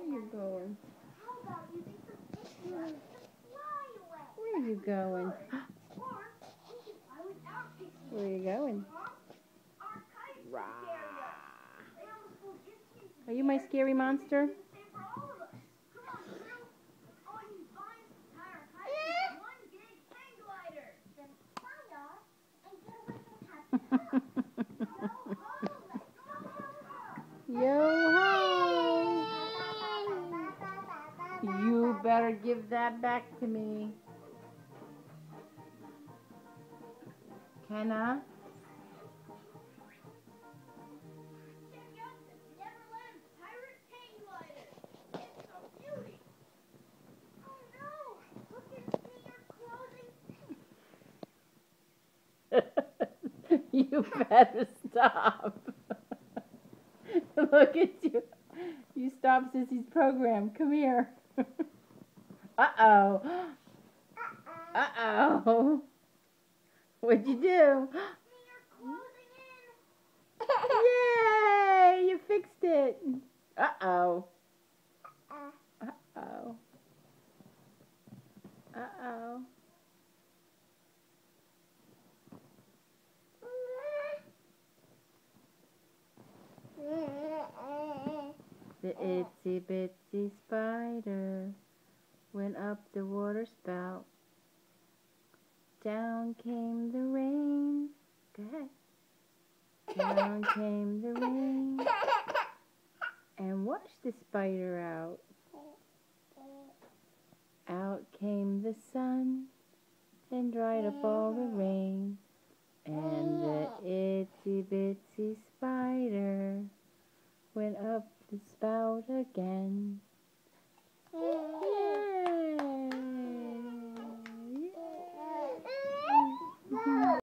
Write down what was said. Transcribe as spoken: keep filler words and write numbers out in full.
Where you going? Where are you going? Where are you going? Rah. Are you my scary monster? Yo-ho! You better give that back to me. Can I? You better stop. Look at you. You stopped Sissy's program. Come here. Uh-oh. Uh-oh. What'd you do? Yay! You fixed it. Uh-oh. Uh-oh. Uh-oh. The itsy bitsy spider went up the water spout. Down came the rain. Go ahead. Down came the rain and washed the spider out. Out came the sun and dried up all the rain. And the itsy bitsy spider went up the spout again. Yay!